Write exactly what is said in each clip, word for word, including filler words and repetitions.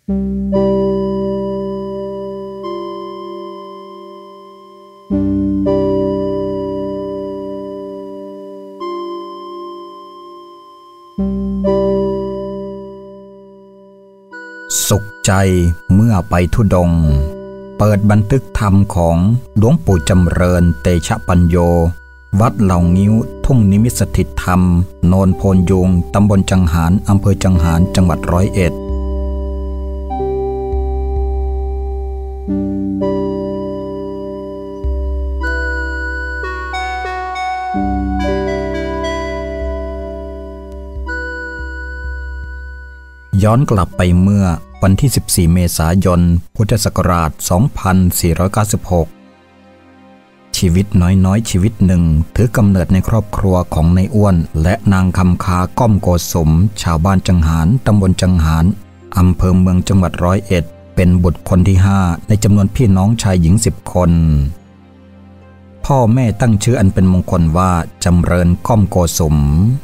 สุขใจเมื่อไปธุดงค์เปิดบันทึกธรรมของหลวงปู่จำเริญเตชะปัญโยวัดเหล่างิ้วทุ่งนิมิตสถิตธรรมโนนโพนยุงตำบลจังหารอำเภอจังหารจังหวัดร้อยเอ็ดย้อนกลับไปเมื่อวันที่สิบสี่เมษายนพุทธศักราชสองพันสี่ร้อยเก้าสิบหกชีวิตน้อยๆชีวิตหนึ่งถือกำเนิดในครอบครัวของนายอ้วนและนางคำคาก้อมโกสมชาวบ้านจังหารตำบลจังหารอำเภอเมืองจังหวัดร้อยเอ็ดเป็นบุตรคนที่ห้าในจำนวนพี่น้องชายหญิงสิบคนพ่อแม่ตั้งชื่ออันเป็นมงคลว่าจำเริญก้อมโกสม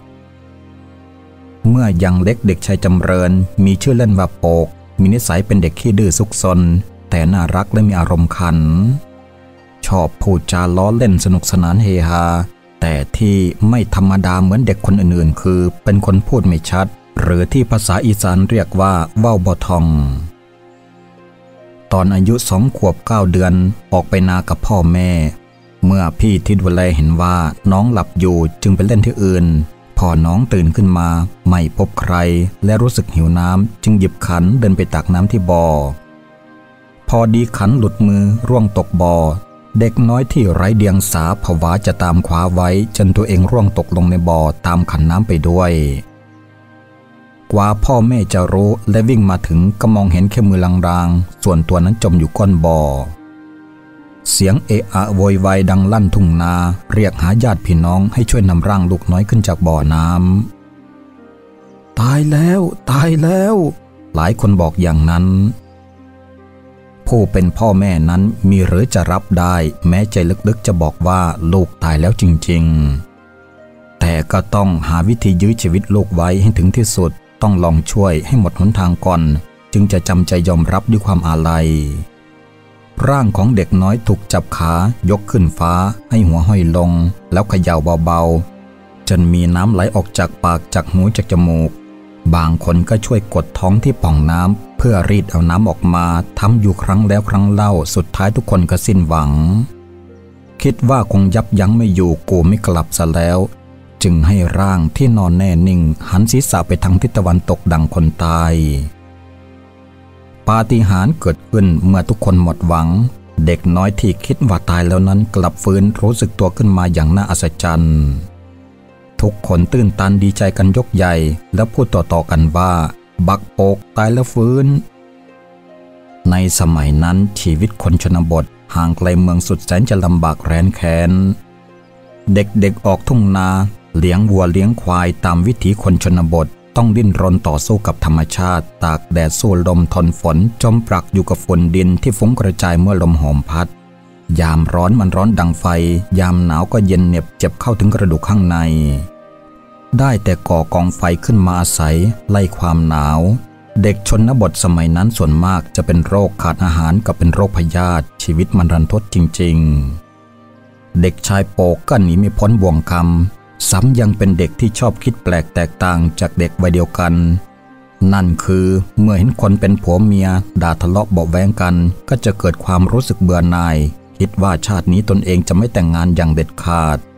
เมื่อยังเล็กเด็กชายจำเริญมีชื่อเล่นว่าโปกมีนิสัยเป็นเด็กขี้ดื้อซุกซนแต่น่ารักและมีอารมณ์ขันชอบพูดจาล้อเล่นสนุกสนานเฮฮาแต่ที่ไม่ธรรมดาเหมือนเด็กคนอื่นๆคือเป็นคนพูดไม่ชัดหรือที่ภาษาอีสานเรียกว่าเว้าบ่ท่องตอนอายุสองขวบเก้าเดือนออกไปนากับพ่อแม่เมื่อพี่ที่ดูแลเห็นว่าน้องหลับอยู่จึงไปเล่นที่อื่นพอน้องตื่นขึ้นมาไม่พบใครและรู้สึกหิวน้ำจึงหยิบขันเดินไปตักน้ำที่บ่อพอดีขันหลุดมือร่วงตกบ่อเด็กน้อยที่ไร้เดียงสาผวาจะตามคว้าไว้จนตัวเองร่วงตกลงในบ่อตามขันน้ำไปด้วยกว่าพ่อแม่จะรู้และวิ่งมาถึงก็มองเห็นแค่มือลางๆส่วนตัวนั้นจมอยู่ก้นบ่อเสียงเอะอะโวยวายดังลั่นทุ่งนาเรียกหาญาติพี่น้องให้ช่วยนำร่างลูกน้อยขึ้นจากบ่อน้ำตายแล้วตายแล้วหลายคนบอกอย่างนั้นผู้เป็นพ่อแม่นั้นมีหรือจะรับได้แม้ใจลึกๆจะบอกว่าลูกตายแล้วจริงๆแต่ก็ต้องหาวิธียื้อชีวิตลูกไว้ให้ถึงที่สุดต้องลองช่วยให้หมดหนทางก่อนจึงจะจำใจยอมรับด้วยความอาลัยร่างของเด็กน้อยถูกจับขายกขึ้นฟ้าให้หัวห้อยลงแล้วเขย่าเบาๆจนมีน้ำไหลออกจากปากจากหูจากจมูกบางคนก็ช่วยกดท้องที่ป่องน้ำเพื่อรีดเอาน้ำออกมาทำอยู่ครั้งแล้วครั้งเล่าสุดท้ายทุกคนก็สิ้นหวังคิดว่าคงยับยั้งไม่อยู่กูไม่กลับซะแล้วจึงให้ร่างที่นอนแน่นิ่งหันศีรษะไปทางทิศตะวันตกดังคนตายปาฏิหาริย์เกิดขึ้นเมื่อทุกคนหมดหวังเด็กน้อยที่คิดว่าตายแล้วนั้นกลับฟื้นรู้สึกตัวขึ้นมาอย่างน่าอัศจรรย์ทุกคนตื่นตันดีใจกันยกใหญ่แล้วพูดต่อๆกันว่าบักโปกตายแล้วฟื้นในสมัยนั้นชีวิตคนชนบทห่างไกลเมืองสุดแสนจะลำบากแร้นแค้นเด็กๆออกทุ่งนาเลี้ยงวัวเลี้ยงควายตามวิถีคนชนบทต้องดิ้นรนต่อสู้กับธรรมชาติตากแดดสู้ลมทนฝนจมปลักอยู่กับฝุ่นดินที่ฟุ้งกระจายเมื่อลมหอมพัดยามร้อนมันร้อนดังไฟยามหนาวก็เย็นเหน็บเจ็บเข้าถึงกระดูกข้างในได้แต่ก่อกองไฟขึ้นมาอาศัยไล่ความหนาวเด็กชนบทสมัยนั้นส่วนมากจะเป็นโรคขาดอาหารกับเป็นโรคพยาธิชีวิตมันรันทดจริงๆเด็กชายโปกก็หนีไม่พ้นบ่วงกรรมซ้ำยังเป็นเด็กที่ชอบคิดแปลกแตกต่างจากเด็กวัยเดียวกันนั่นคือเมื่อเห็นคนเป็นผัวเมียด่าทะเลาะเบาะแว้งกันก็จะเกิดความรู้สึกเบื่อหน่ายคิดว่าชาตินี้ตนเองจะไม่แต่งงานอย่างเด็ดขาด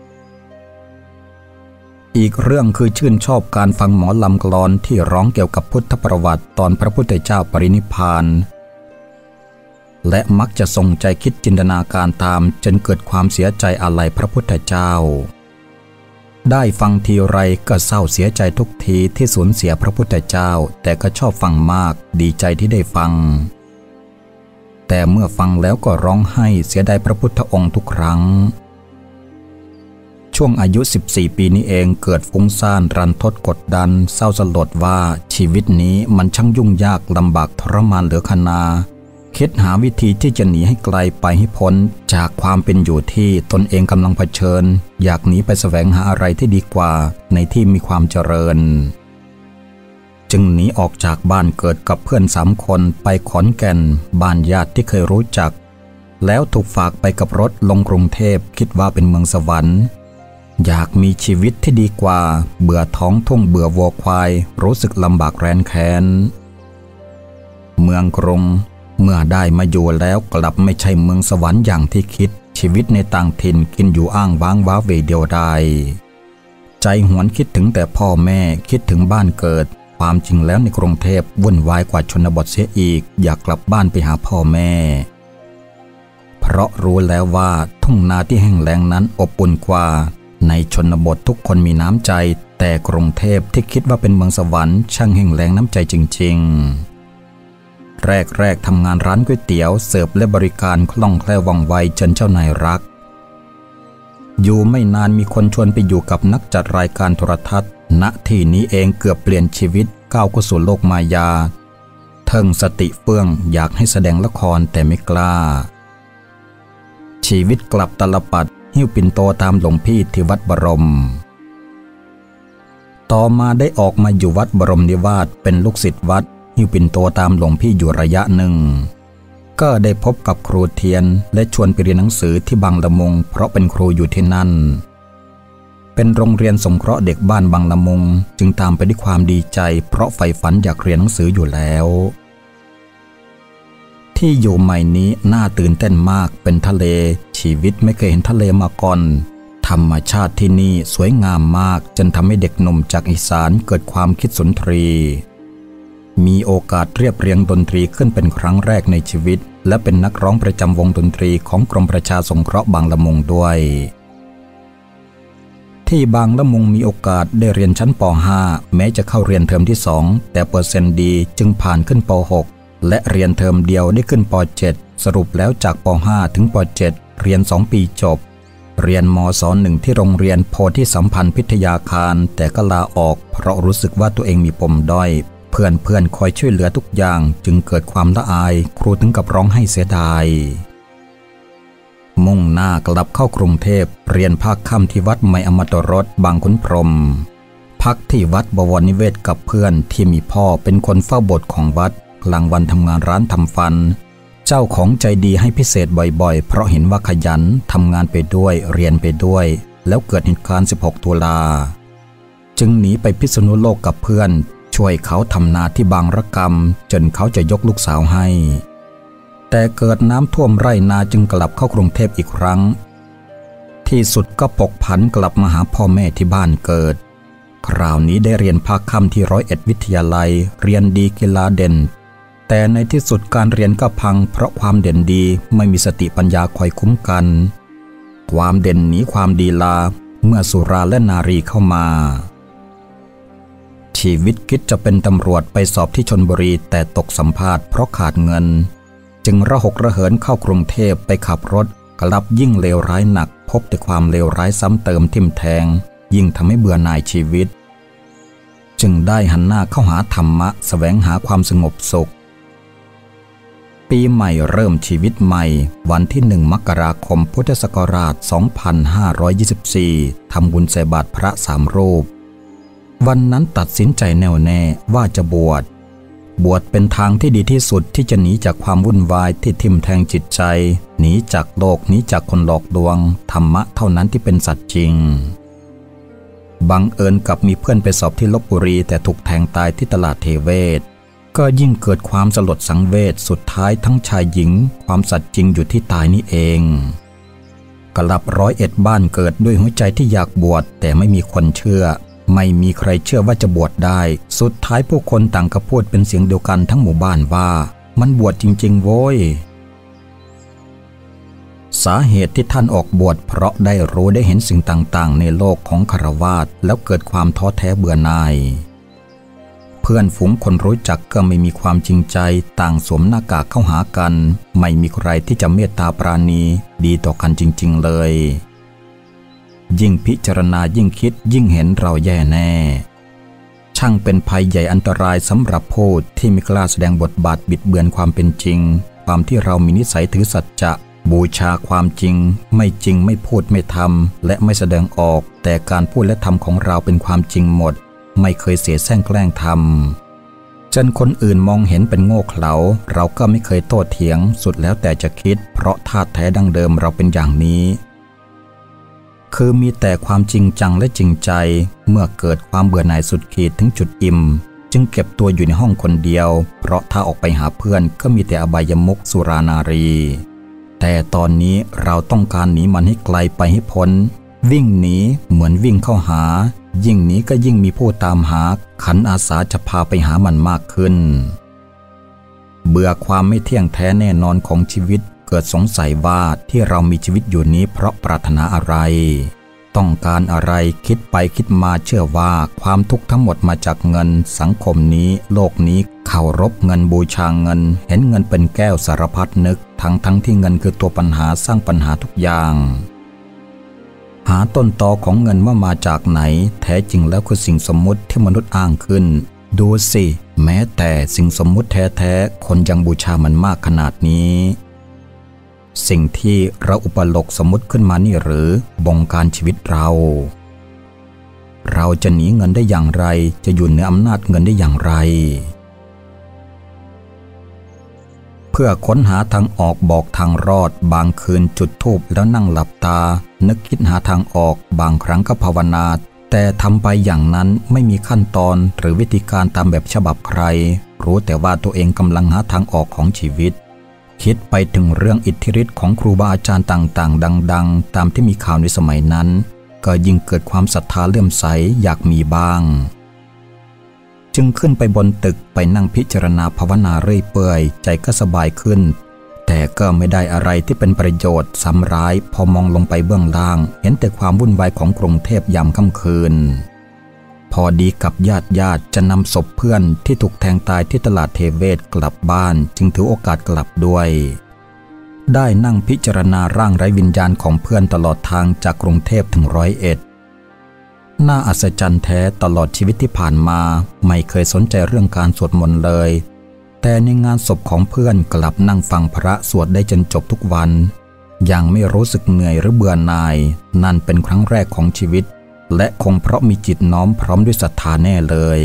อีกเรื่องคือชื่นชอบการฟังหมอลำกลอนที่ร้องเกี่ยวกับพุทธประวัติตอนพระพุทธเจ้าปรินิพพานและมักจะทรงใจคิดจินตนาการตามจนเกิดความเสียใจอาลัยพระพุทธเจ้าได้ฟังทีไรก็เศร้าเสียใจทุกทีที่สูญเสียพระพุทธเจ้าแต่ก็ชอบฟังมากดีใจที่ได้ฟังแต่เมื่อฟังแล้วก็ร้องไห้เสียดายพระพุทธองค์ทุกครั้งช่วงอายุสิบสี่ปีนี้เองเกิดฟุ้งซ่านรันทดกดดันเศร้าสลดว่าชีวิตนี้มันช่างยุ่งยากลำบากทรมานเหลือขนาคิดหาวิธีที่จะหนีให้ไกลไปให้พ้นจากความเป็นอยู่ที่ตนเองกำลังเผชิญอยากหนีไปแสวงหาอะไรที่ดีกว่าในที่มีความเจริญจึงหนีออกจากบ้านเกิดกับเพื่อนสามคนไปขอนแก่นบ้านญาติที่เคยรู้จักแล้วถูกฝากไปกับรถลงกรุงเทพคิดว่าเป็นเมืองสวรรค์อยากมีชีวิตที่ดีกว่าเบื่อท้องทุ่งเบื่อวัวควายรู้สึกลำบากแร้นแค้นเมืองกรุงเมื่อได้มาอยู่แล้วกลับไม่ใช่เมืองสวรรค์อย่างที่คิดชีวิตในต่างถิ่นกินอยู่อ้างว้างว้าเหวเดียวดายใจหวนคิดถึงแต่พ่อแม่คิดถึงบ้านเกิดความจริงแล้วในกรุงเทพวุ่นวายกว่าชนบทเสียอีกอยากกลับบ้านไปหาพ่อแม่เพราะรู้แล้วว่าทุ่งนาที่แห้งแล้งนั้นอบอุ่นกว่าในชนบททุกคนมีน้ำใจแต่กรุงเทพที่คิดว่าเป็นเมืองสวรรค์ช่างแห้งแล้งน้ำใจจริงๆแรกๆทำงานร้านก๋วยเตี๋ยวเสิร์ฟและบริการคล่องแคล่วว่องไวจนเจ้านายรักอยู่ไม่นานมีคนชวนไปอยู่กับนักจัดรายการโทรทัศน์ณที่นี้เองเกือบเปลี่ยนชีวิตก้าวเข้าสู่โลกมายาเทิงสติเฟื่องอยากให้แสดงละครแต่ไม่กล้าชีวิตกลับตลปัดหิ้วปิ่นโตตามหลวงพี่ที่วัดบรมต่อมาได้ออกมาอยู่วัดบรมนิวาสเป็นลูกศิษย์วัดหิ้วปิ่นโตตามหลวงพี่อยู่ระยะหนึ่งก็ได้พบกับครูเทียนและชวนไปเรียนหนังสือที่บางละมุงเพราะเป็นครูอยู่ที่นั่นเป็นโรงเรียนสงเคราะห์เด็กบ้านบางละมุงจึงตามไปด้วยความดีใจเพราะใฝ่ฝันอยากเรียนหนังสืออยู่แล้วที่อยู่ใหม่นี้น่าตื่นเต้นมากเป็นทะเลชีวิตไม่เคยเห็นทะเลมาก่อนธรรมชาติที่นี่สวยงามมากจนทำให้เด็กหนุ่มจากอีสานเกิดความคิดสุนทรีมีโอกาสเรียบเรียงดนตรีขึ้นเป็นครั้งแรกในชีวิตและเป็นนักร้องประจำวงดนตรีของกรมประชาสงเคราะห์บางละมุงด้วยที่บางละมุงมีโอกาสได้เรียนชั้นป ห้า แม้จะเข้าเรียนเทอมที่สองแต่เปอร์เซ็นต์ดีจึงผ่านขึ้นป หก และเรียนเทอมเดียวได้ขึ้นป เจ็ด สรุปแล้วจากป ห้า ถึงป เจ็ด เรียนสองปีจบเรียนมศ หนึ่ง ที่โรงเรียนโพธิสัมพันธ์พิทยาคารแต่ก็ลาออกเพราะรู้สึกว่าตัวเองมีปมด้อยเพื่อนเพื่อนคอยช่วยเหลือทุกอย่างจึงเกิดความละอายครูถึงกับร้องไห้เสียดายมุ่งหน้ากลับเข้ากรุงเทพเรียนภาคค่ำที่วัดไมอมตรสบางขุนพรหมพักที่วัดบวรนิเวศกับเพื่อนที่มีพ่อเป็นคนเฝ้าโบสถ์ของวัดกลางวันทำงานร้านทำฟันเจ้าของใจดีให้พิเศษบ่อยๆเพราะเห็นว่าขยันทำงานไปด้วยเรียนไปด้วยแล้วเกิดเหตุการณ์สิบหกตุลาจึงหนีไปพิษณุโลกกับเพื่อนช่วยเขาทำนาที่บางระกำจนเขาจะยกลูกสาวให้แต่เกิดน้ำท่วมไร่นาจึงกลับเข้ากรุงเทพอีกครั้งที่สุดก็ปกผันกลับมาหาพ่อแม่ที่บ้านเกิดคราวนี้ได้เรียนภาคค่ำที่ร้อยเอ็ดวิทยาลัยเรียนดีกีฬาเด่นแต่ในที่สุดการเรียนก็พังเพราะความเด่นดีไม่มีสติปัญญาคอยคุ้มกันความเด่นหนีความดีลาเมื่อสุราและนารีเข้ามาชีวิตคิดจะเป็นตำรวจไปสอบที่ชลบุรีแต่ตกสัมภาษณ์เพราะขาดเงินจึงระหกระเหินเข้ากรุงเทพไปขับรถกลับยิ่งเลวร้ายหนักพบแต่ความเลวร้ายซ้ำเติมทิ่มแทงยิ่งทำให้เบื่อหน่ายชีวิตจึงได้หันหน้าเข้าหาธรรมะแสวงหาความสงบสุขปีใหม่เริ่มชีวิตใหม่วันที่หนึ่งมกราคมพุทธศักราชสองพันห้าร้อยยี่สิบสี่ทำบุญใส่บาตรพระสามรูปวันนั้นตัดสินใจแน่วแน่ว่าจะบวชบวชเป็นทางที่ดีที่สุดที่จะหนีจากความวุ่นวายที่ทิ่มแทงจิตใจหนีจากโลกหนีจากคนหลอกลวงธรรมะเท่านั้นที่เป็นสัตว์จริงบังเอิญกับมีเพื่อนไปสอบที่ลพบุรีแต่ถูกแทงตายที่ตลาดเทเวศก็ยิ่งเกิดความสลดสังเวชสุดท้ายทั้งชายหญิงความสัตย์จริงอยู่ที่ตายนี่เองกลับร้อยเอ็ดบ้านเกิดด้วยหัวใจที่อยากบวชแต่ไม่มีคนเชื่อไม่มีใครเชื่อว่าจะบวชได้สุดท้ายผู้คนต่างก็พูดเป็นเสียงเดียวกันทั้งหมู่บ้านว่ามันบวชจริงๆโว้ยสาเหตุที่ท่านออกบวชเพราะได้รู้ได้เห็นสิ่งต่างๆในโลกของฆราวาสแล้วเกิดความท้อแท้เบื่อหน่ายเพื่อนฝูงคนรู้จักก็ไม่มีความจริงใจต่างสวมหน้ากากเข้าหากันไม่มีใครที่จะเมตตาปราณีดีต่อกันจริงๆเลยยิ่งพิจารณายิ่งคิดยิ่งเห็นเราแย่แน่ช่างเป็นภัยใหญ่อันตรายสำหรับผู้ที่ไม่กล้าแสดงบทบาทบิดเบือนความเป็นจริงความที่เรามีนิสัยถือสัจจะบูชาความจริงไม่จริงไม่พูดไม่ทำและไม่แสดงออกแต่การพูดและทำของเราเป็นความจริงหมดไม่เคยเสียแซงแกล้งทจนคนอื่นมองเห็นเป็นโง่เขลาเราก็ไม่เคยโต้เถียงสุดแล้วแต่จะคิดเพราะธาตุแท้ดั้งเดิมเราเป็นอย่างนี้คือมีแต่ความจริงจังและจริงใจเมื่อเกิดความเบื่อหน่ายสุดขีดถึงจุดอิ่มจึงเก็บตัวอยู่ในห้องคนเดียวเพราะถ้าออกไปหาเพื่อนก็มีแต่อบายมุขสุรานารีแต่ตอนนี้เราต้องการหนีมันให้ไกลไปให้พ้นวิ่งหนีเหมือนวิ่งเข้าหายิ่งหนีก็ยิ่งมีผู้ตามหาขันอาสาจะพาไปหามันมากขึ้นเบื่อความไม่เที่ยงแท้แน่นอนของชีวิตเกิดสงสัยว่าที่เรามีชีวิตอยู่นี้เพราะปรารถนาอะไรต้องการอะไรคิดไปคิดมาเชื่อว่าความทุกข์ทั้งหมดมาจากเงินสังคมนี้โลกนี้เคารพเงินบูชาเงินเห็นเงินเป็นแก้วสารพัดนึกทั้งทั้งที่เงินคือตัวปัญหาสร้างปัญหาทุกอย่างหาต้นตอของเงินว่ามาจากไหนแท้จริงแล้วคือสิ่งสมมุติที่มนุษย์อ้างขึ้นดูสิแม้แต่สิ่งสมมุติแท้ๆคนยังบูชามันมากขนาดนี้สิ่งที่เราอุปโลกสมมุติขึ้นมานี่หรือบงการชีวิตเราเราจะหนีเงินได้อย่างไรจะอยู่เหนืออำนาจเงินได้อย่างไรเพื่อค้นหาทางออกบอกทางรอดบางคืนจุดธูปแล้วนั่งหลับตานึกคิดหาทางออกบางครั้งก็ภาวนาแต่ทำไปอย่างนั้นไม่มีขั้นตอนหรือวิธีการตามแบบฉบับใครรู้แต่ว่าตัวเองกำลังหาทางออกของชีวิตคิดไปถึงเรื่องอิทธิฤทธิ์ของครูบาอาจารย์ต่างๆดังๆตามที่มีข่าวในสมัยนั้นก็ยิ่งเกิดความศรัทธาเลื่อมใสอยากมีบ้างจึงขึ้นไปบนตึกไปนั่งพิจารณาภาวนาเรื่อยเปื่อยใจก็สบายขึ้นแต่ก็ไม่ได้อะไรที่เป็นประโยชน์ซ้ำร้ายพอมองลงไปเบื้องล่างเห็นแต่ความวุ่นวายของกรุงเทพยามค่ำคืนพอดีกับญาติญาติจะนำศพเพื่อนที่ถูกแทงตายที่ตลาดเทเวศกลับบ้านจึงถือโอกาสกลับด้วยได้นั่งพิจารณาร่างไร้วิญญาณของเพื่อนตลอดทางจากกรุงเทพถึงร้อยเอ็ดน่าอัศจรรย์แท้ตลอดชีวิตที่ผ่านมาไม่เคยสนใจเรื่องการสวดมนต์เลยแต่ในงานศพของเพื่อนกลับนั่งฟังพระสวดได้จนจบทุกวันยังไม่รู้สึกเหนื่อยหรือเบื่อหน่ายนั่นเป็นครั้งแรกของชีวิตและคงเพราะมีจิตน้อมพร้อมด้วยศรัทธาแน่เลย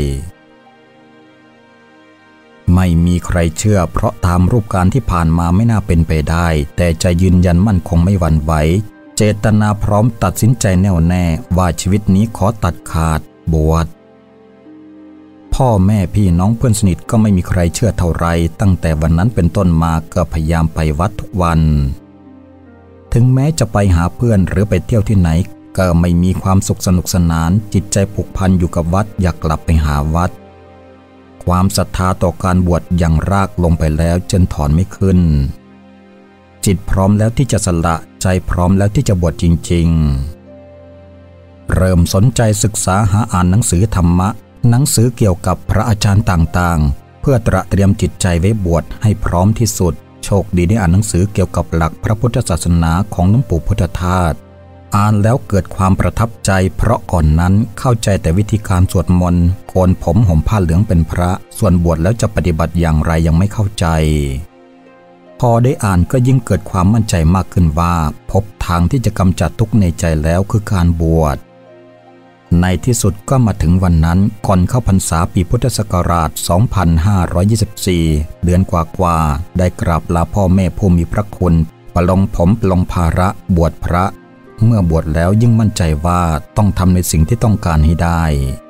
ไม่มีใครเชื่อเพราะตามรูปการที่ผ่านมาไม่น่าเป็นไปได้แต่ใจยืนยันมั่นคงไม่หวั่นไหวเจตนาพร้อมตัดสินใจแน่วแน่ว่าชีวิตนี้ขอตัดขาดบวชพ่อแม่พี่น้องเพื่อนสนิทก็ไม่มีใครเชื่อเท่าไรตั้งแต่วันนั้นเป็นต้นมาก็พยายามไปวัดทุกวันถึงแม้จะไปหาเพื่อนหรือไปเที่ยวที่ไหนก็ไม่มีความสุขสนุกสนานจิตใจผูกพันอยู่กับวัดอยากกลับไปหาวัดความศรัทธาต่อการบวชยังรากลงไปแล้วจนถอนไม่ขึ้นจิตพร้อมแล้วที่จะสละใจพร้อมแล้วที่จะบวชจริงๆเริ่มสนใจศึกษาหาอ่านหนังสือธรรมะหนังสือเกี่ยวกับพระอาจารย์ต่างๆเพื่อตระเตรียมจิตใจไว้บวชให้พร้อมที่สุดโชคดีได้อ่านหนังสือเกี่ยวกับหลักพระพุทธศาสนาของหลวงปู่พุทธทาสอ่านแล้วเกิดความประทับใจเพราะก่อนนั้นเข้าใจแต่วิธีการสวดมนต์โกนผมห่มผ้าเหลืองเป็นพระส่วนบวชแล้วจะปฏิบัติอย่างไรยังไม่เข้าใจพอได้อ่านก็ยิ่งเกิดความมั่นใจมากขึ้นว่าพบทางที่จะกำจัดทุกข์ในใจแล้วคือการบวชในที่สุดก็มาถึงวันนั้นก่อนเข้าพรรษาปีพุทธศักราช สองพันห้าร้อยยี่สิบสี่ เดือนกว่าๆได้กราบลาพ่อแม่ผู้มีพระคุณปลงผมปลงภาระบวชพระเมื่อบวชแล้วยิ่งมั่นใจว่าต้องทำในสิ่งที่ต้องการให้ได้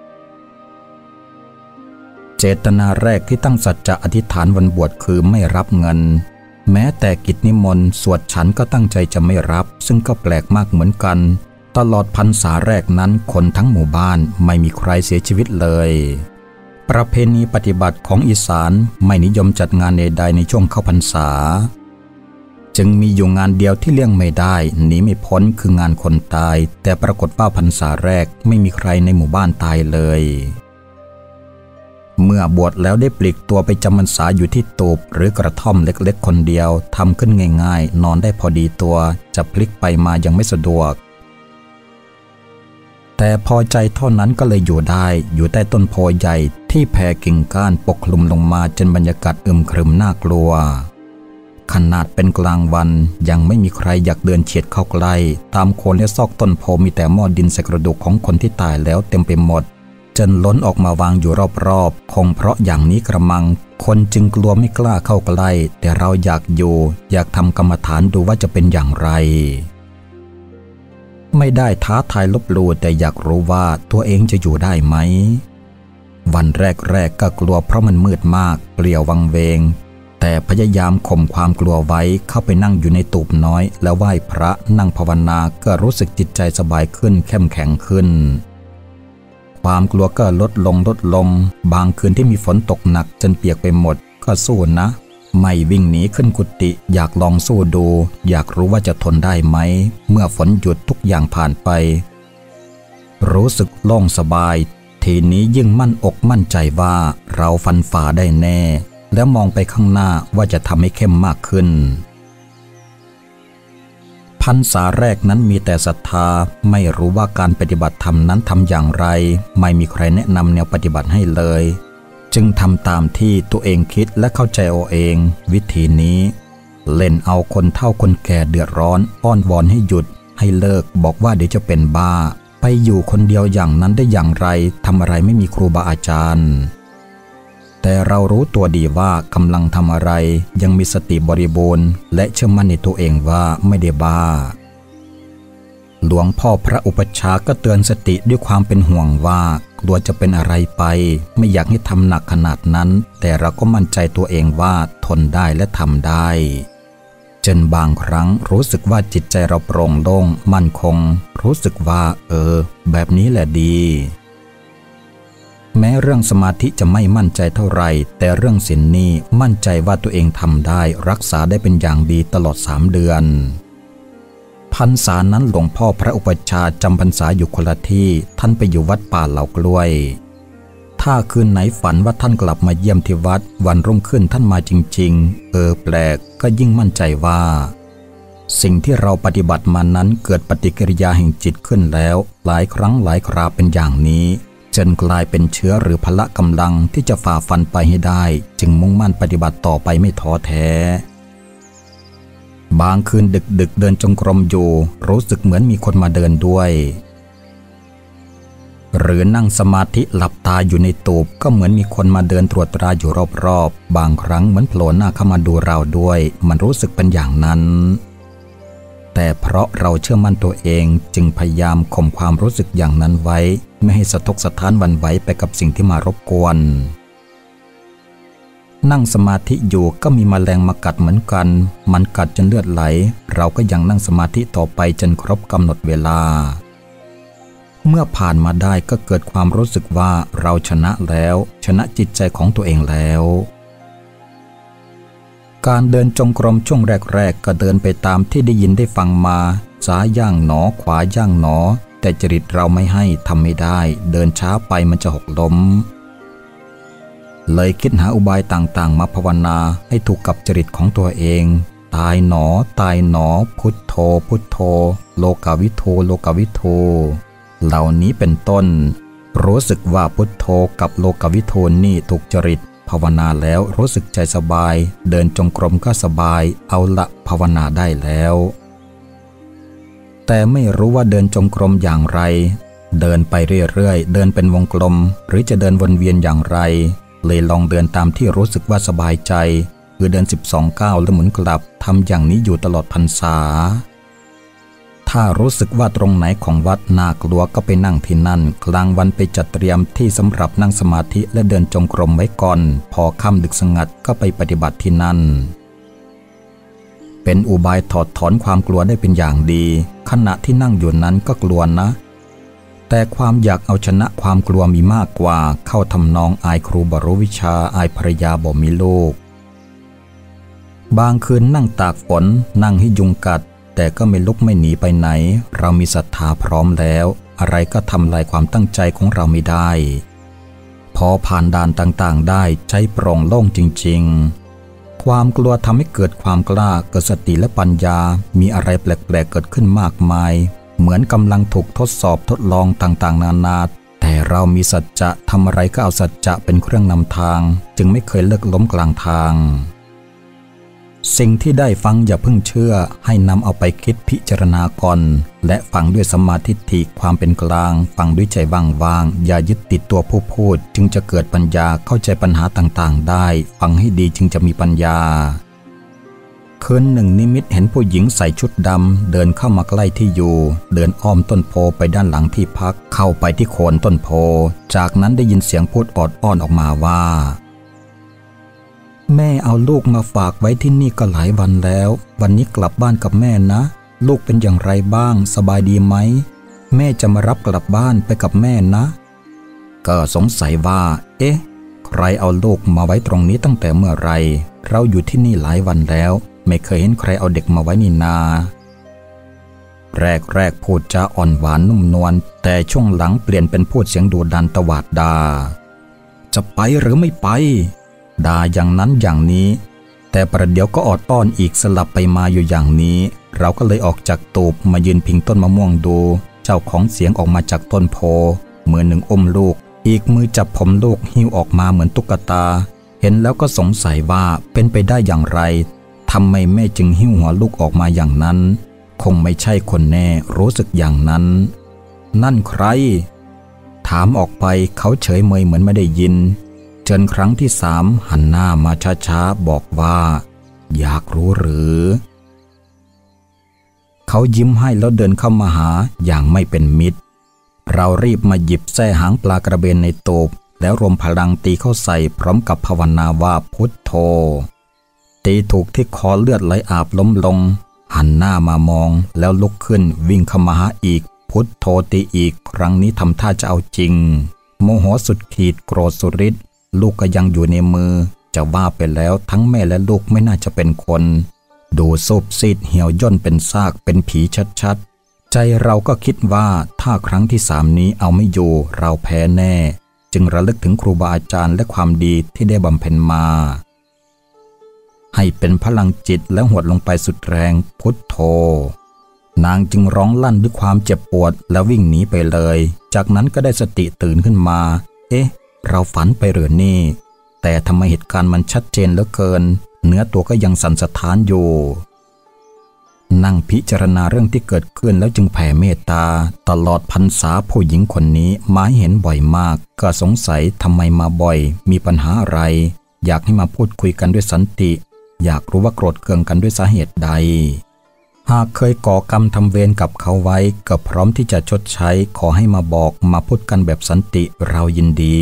เจตนาแรกที่ตั้งสัจจะอธิษฐานวันบวชคือไม่รับเงินแม้แต่กิจนิมนต์สวดฉันก็ตั้งใจจะไม่รับซึ่งก็แปลกมากเหมือนกันตลอดพรรษาแรกนั้นคนทั้งหมู่บ้านไม่มีใครเสียชีวิตเลยประเพณีปฏิบัติของอีสานไม่นิยมจัดงานใดๆในช่วงเข้าพรรษาจึงมีอยู่งานเดียวที่เลี่ยงไม่ได้หนีไม่พ้นคืองานคนตายแต่ปรากฏว่าพรรษาแรกไม่มีใครในหมู่บ้านตายเลยเมื่อบวชแล้วได้ปลีกตัวไปจำพรรษาอยู่ที่ตูบหรือกระท่อมเล็กๆคนเดียวทำขึ้นง่ายๆนอนได้พอดีตัวจะพลิกไปมายังไม่สะดวกแต่พอใจเท่านั้นก็เลยอยู่ได้อยู่ใต้ต้นโพใหญ่ที่แผ่กิ่งก้านปกคลุมลงมาจนบรรยากาศอึมครึมน่ากลัวขนาดเป็นกลางวันยังไม่มีใครอยากเดินเฉียดเข้าใกล้ตามโคนและซอกต้นโพมีแต่หม้อดินใส่กระดูกของคนที่ตายแล้วเต็มไปหมดจนล้นออกมาวางอยู่รอบๆคงเพราะอย่างนี้กระมังคนจึงกลัวไม่กล้าเข้าใกล้แต่เราอยากอยู่อยากทำกรรมฐานดูว่าจะเป็นอย่างไรไม่ได้ท้าทายลบหลู่แต่อยากรู้ว่าตัวเองจะอยู่ได้ไหมวันแรกๆก็กลัวเพราะมันมืดมากเปลี่ยววังเวงแต่พยายามข่มความกลัวไว้เข้าไปนั่งอยู่ในตูบน้อยแล้วไหว้พระนั่งภาวนาก็รู้สึกจิตใจสบายขึ้นเข้มแข็งขึ้นความกลัวก็ลดลงลดลงบางคืนที่มีฝนตกหนักจนเปียกไปหมดก็สู้นะไม่วิ่งหนีขึ้นกุฏิอยากลองสู้ดูอยากรู้ว่าจะทนได้ไหมเมื่อฝนหยุดทุกอย่างผ่านไปรู้สึกโล่งสบายทีนี้ยิ่งมั่นอกมั่นใจว่าเราฟันฝ่าได้แน่แล้วมองไปข้างหน้าว่าจะทำให้เข้มมากขึ้นพรรษาแรกนั้นมีแต่ศรัทธาไม่รู้ว่าการปฏิบัติธรรมนั้นทำอย่างไรไม่มีใครแนะนำแนวปฏิบัติให้เลยจึงทำตามที่ตัวเองคิดและเข้าใจเอาเองวิธีนี้เล่นเอาคนเฒ่าคนแก่เดือดร้อนอ้อนวอนให้หยุดให้เลิกบอกว่าเดี๋ยวจะเป็นบ้าไปอยู่คนเดียวอย่างนั้นได้อย่างไรทำอะไรไม่มีครูบาอาจารย์แต่เรารู้ตัวดีว่ากำลังทำอะไรยังมีสติบริบูรณ์และเชื่อมั่นในตัวเองว่าไม่ได้บ้าหลวงพ่อพระอุปัชฌาย์ก็เตือนสติด้วยความเป็นห่วงว่ากลัวจะเป็นอะไรไปไม่อยากให้ทำหนักขนาดนั้นแต่เราก็มั่นใจตัวเองว่าทนได้และทำได้จนบางครั้งรู้สึกว่าจิตใจเราโปร่งโล่งมั่นคงรู้สึกว่าเออแบบนี้แหละดีแม้เรื่องสมาธิจะไม่มั่นใจเท่าไหร่แต่เรื่องศีลนี้มั่นใจว่าตัวเองทำได้รักษาได้เป็นอย่างดีตลอดสามเดือนพรรษานั้นหลวงพ่อพระอุปัชฌาย์จำพรรษาอยู่คนละที่ท่านไปอยู่วัดป่าเหล่ากล้วยถ้าคืนไหนฝันว่าท่านกลับมาเยี่ยมที่วัดวันรุ่งขึ้นท่านมาจริงๆเออแปลกก็ยิ่งมั่นใจว่าสิ่งที่เราปฏิบัติมานั้นเกิดปฏิกิริยาแห่งจิตขึ้นแล้วหลายครั้งหลายคราเป็นอย่างนี้จนกลายเป็นเชื้อหรือพละกำลังที่จะฝ่าฟันไปให้ได้จึงมุ่งมั่นปฏิบัติต่อไปไม่ท้อแท้บางคืนดึกๆเดินจงกรมอยู่รู้สึกเหมือนมีคนมาเดินด้วยหรือนั่งสมาธิหลับตาอยู่ในตูบก็เหมือนมีคนมาเดินตรวจตราอยู่รอบๆบางครั้งเหมือนโผล่หน้าเข้ามาดูเราด้วยมันรู้สึกเป็นอย่างนั้นแต่เพราะเราเชื่อมั่นตัวเองจึงพยายามข่มความรู้สึกอย่างนั้นไว้ไม่ให้สะทกสะท้านหวั่นไหวไปกับสิ่งที่มารบกวนนั่งสมาธิอยู่ก็มีแมลงมากัดเหมือนกันมันกัดจนเลือดไหลเราก็ยังนั่งสมาธิต่อไปจนครบกำหนดเวลาเมื่อผ่านมาได้ก็เกิดความรู้สึกว่าเราชนะแล้วชนะจิตใจของตัวเองแล้วการเดินจงกรมช่วงแรกๆก็เดินไปตามที่ได้ยินได้ฟังมาซ้ายย่างหนอขวาย่างหนอแต่จริตเราไม่ให้ทำไม่ได้เดินช้าไปมันจะหกล้มเลยคิดหาอุบายต่างๆมาภาวนาให้ถูกกับจริตของตัวเองตายหนอตายหนอพุทโธพุทโธโลกาวิโธโลกาวิโธเหล่านี้เป็นต้นรู้สึกว่าพุทโธกับโลกาวิโธนี่ถูกจริตภาวนาแล้วรู้สึกใจสบายเดินจงกรมก็สบายเอาละภาวนาได้แล้วแต่ไม่รู้ว่าเดินจงกรมอย่างไรเดินไปเรื่อยๆเดินเป็นวงกลมหรือจะเดินวนเวียนอย่างไรเลยลองเดินตามที่รู้สึกว่าสบายใจคือเดินสิบสองก้าวแล้วหมุนกลับทำอย่างนี้อยู่ตลอดพรรษาถ้ารู้สึกว่าตรงไหนของวัดน่ากลัวก็ไปนั่งที่นั่นกลางวันไปจัดเตรียมที่สำหรับนั่งสมาธิและเดินจงกรมไว้ก่อนพอค่ำดึกสงัดก็ไปปฏิบัติที่นั่นเป็นอุบายถอดถอนความกลัวได้เป็นอย่างดีขณะที่นั่งอยู่นั้นก็กลัวนะแต่ความอยากเอาชนะความกลัวมีมากกว่าเข้าทำนองอายครูบรู้วิชาอายภรรยาบ่มีลูกบางคืนนั่งตากฝนนั่งให้ยุงกัดแต่ก็ไม่ลุกไม่หนีไปไหนเรามีศรัทธาพร้อมแล้วอะไรก็ทำลายความตั้งใจของเราไม่ได้พอผ่านด่านต่างๆได้ใจโปร่งโล่งจริงๆความกลัวทำให้เกิดความกล้าเกิดสติและปัญญามีอะไรแปลกๆเกิดขึ้นมากมายเหมือนกำลังถูกทดสอบทดลองต่างๆนานาแต่เรามีสัจจะทำอะไรก็เอาสัจจะเป็นเครื่องนำทางจึงไม่เคยเลิกล้มกลางทางสิ่งที่ได้ฟังอย่าเพิ่งเชื่อให้นำเอาไปคิดพิจารณาก่อนและฟังด้วยสัมมาทิฏฐิความเป็นกลางฟังด้วยใจว่างๆอย่ายึดติดตัวผู้พูดจึงจะเกิดปัญญาเข้าใจปัญหาต่างๆได้ฟังให้ดีจึงจะมีปัญญาคืนหนึ่งนิมิตเห็นผู้หญิงใส่ชุดดำเดินเข้ามาใกล้ที่อยู่เดินอ้อมต้นโพไปด้านหลังที่พักเข้าไปที่โคนต้นโพจากนั้นได้ยินเสียงพูดออดอ้อนออกมาว่าแม่เอาลูกมาฝากไว้ที่นี่ก็หลายวันแล้ววันนี้กลับบ้านกับแม่นะลูกเป็นอย่างไรบ้างสบายดีไหมแม่จะมารับกลับบ้านไปกับแม่นะก็สงสัยว่าเอ๊ะใครเอาลูกมาไว้ตรงนี้ตั้งแต่เมื่อไรเราอยู่ที่นี่หลายวันแล้วไม่เคยเห็นใครเอาเด็กมาไว้นี่นาแรกแรกพูดจาอ่อนหวานนุ่มนวลแต่ช่วงหลังเปลี่ยนเป็นพูดเสียงดุดันตวาดด่าจะไปหรือไม่ไปด่าอย่างนั้นอย่างนี้แต่ประเดี๋ยวก็ออดต้อนอีกสลับไปมาอยู่อย่างนี้เราก็เลยออกจากตูบมายืนพิงต้นมะม่วงดูเจ้าของเสียงออกมาจากต้นโพมือหนึ่งอมลูกอีกมือจับผมลูกหิ้วออกมาเหมือนตุ๊กตาเห็นแล้วก็สงสัยว่าเป็นไปได้อย่างไรทำไมแม่จึงหิ้วหัวลูกออกมาอย่างนั้นคงไม่ใช่คนแน่รู้สึกอย่างนั้นนั่นใครถามออกไปเขาเฉยเมยเหมือนไม่ได้ยินจนครั้งที่สามหันหน้ามาช้าๆบอกว่าอยากรู้หรือเขายิ้มให้แล้วเดินเข้ามาหาอย่างไม่เป็นมิตรเรารีบมาหยิบแส้หางปลากระเบนในโตบแล้วรวมพลังตีเข้าใส่พร้อมกับภาวนาว่าพุทโธตีถูกที่คอเลือดไหลอาบล้มลงหันหน้ามามองแล้วลุกขึ้นวิ่งเข้ามาหาอีกพุทโธตีอีกครั้งนี้ทำท่าจะเอาจริงโมโหสุดขีดโกรธสุดฤทธิ์ลูกก็ยังอยู่ในมือจะว่าไปแล้วทั้งแม่และลูกไม่น่าจะเป็นคนดูซุบซีดเหี่ยวย่นเป็นซากเป็นผีชัดๆใจเราก็คิดว่าถ้าครั้งที่สามนี้เอาไม่อยู่เราแพ้แน่จึงระลึกถึงครูบาอาจารย์และความดีที่ได้บำเพ็ญมาให้เป็นพลังจิตแล้วหวดลงไปสุดแรงพุทโธนางจึงร้องลั่นด้วยความเจ็บปวดแล้ววิ่งหนีไปเลยจากนั้นก็ได้สติตื่นขึ้นมาเอ๊ะเราฝันไปหรือนี่แต่ทำไมเหตุการณ์มันชัดเจนเหลือเกินเนื้อตัวก็ยังสั่นสะท้านอยู่นั่งพิจารณาเรื่องที่เกิดขึ้นแล้วจึงแผ่เมตตาตลอดพรรษาผู้หญิงคนนี้มาเห็นบ่อยมากก็สงสัยทำไมมาบ่อยมีปัญหาอะไรอยากให้มาพูดคุยกันด้วยสันติอยากรู้ว่าโกรธเคืองกันด้วยสาเหตุใดหากเคยก่อกรรมทำเวรกับเขาไว้ก็พร้อมที่จะชดใช้ขอให้มาบอกมาพูดกันแบบสันติเรายินดี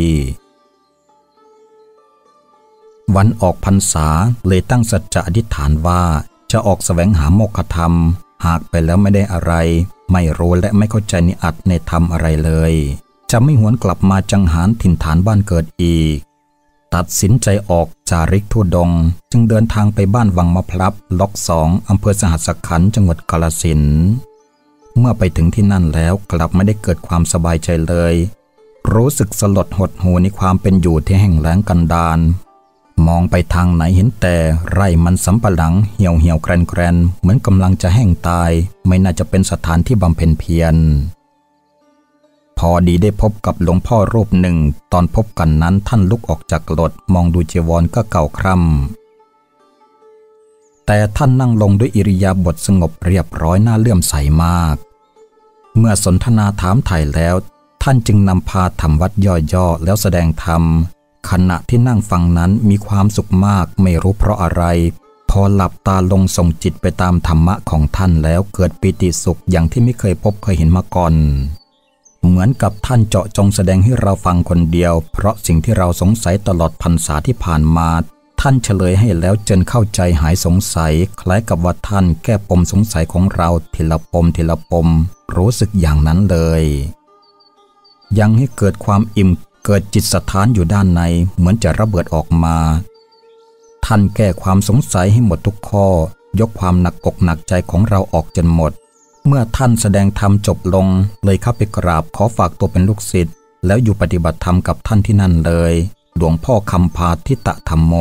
วันออกพรรษาเลยตั้งสัจจะอธิษฐานว่าจะออกแสวงหาโมฆะธรรมหากไปแล้วไม่ได้อะไรไม่รู้และไม่เข้าใจนิอัตในธรรมอะไรเลยจะไม่หวนกลับมาจังหารถิ่นฐานบ้านเกิดอีกตัดสินใจออกจาริกธุดงค์จึงเดินทางไปบ้านวังมะพร้าวล็อกสองอำเภอสหัสขันธ์จังหวัดกาฬสินธุ์เมื่อไปถึงที่นั่นแล้วกลับไม่ได้เกิดความสบายใจเลยรู้สึกสลดหดหู่ในความเป็นอยู่ที่แห้งแล้งกันดารมองไปทางไหนเห็นแต่ไร่มันสำปะหลังเหี่ยวเหี่ยวแกรนแกรนเหมือนกำลังจะแห้งตายไม่น่าจะเป็นสถานที่บำเพ็ญเพียรพอดีได้พบกับหลวงพ่อรูปหนึ่งตอนพบกันนั้นท่านลุกออกจากรถมองดูจีวรก็เก่าคร่ำแต่ท่านนั่งลงด้วยอิริยาบถสงบเรียบร้อยน่าเลื่อมใสมากเมื่อสนทนาถามไถ่แล้วท่านจึงนำพาทำวัดย่อๆแล้วแสดงธรรมขณะที่นั่งฟังนั้นมีความสุขมากไม่รู้เพราะอะไรพอหลับตาลงส่งจิตไปตามธรรมะของท่านแล้วเกิดปิติสุขอย่างที่ไม่เคยพบเคยเห็นมาก่อนเหมือนกับท่านเจาะจงแสดงให้เราฟังคนเดียวเพราะสิ่งที่เราสงสัยตลอดพรรษาที่ผ่านมาท่านเฉลยให้แล้วจนเข้าใจหายสงสัยคล้ายกับว่าท่านแก้ปมสงสัยของเราทีละปมทีละปมรู้สึกอย่างนั้นเลยยังให้เกิดความอิ่มเกิดจิตสถานอยู่ด้านในเหมือนจะระเบิดออกมาท่านแก้ความสงสัยให้หมดทุกข้อยกความหนักอกหนักใจของเราออกจนหมดเมื่อท่านแสดงธรรมจบลงเลยเข้าไปกราบขอฝากตัวเป็นลูกศิษย์แล้วอยู่ปฏิบัติธรรมกับท่านที่นั่นเลยหลวงพ่อคำพาทิตธรรมโม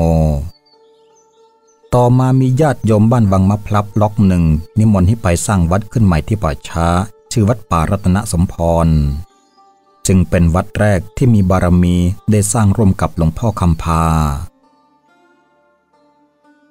ต่อมามีญาติโยมบ้านวังมะพร้าวล็อกหนึ่งนิมนต์ให้ไปสร้างวัดขึ้นใหม่ที่ป่าช้าชื่อวัดป่ารัตนสมพรจึงเป็นวัดแรกที่มีบารมีได้สร้างร่วมกับหลวงพ่อคำพาพ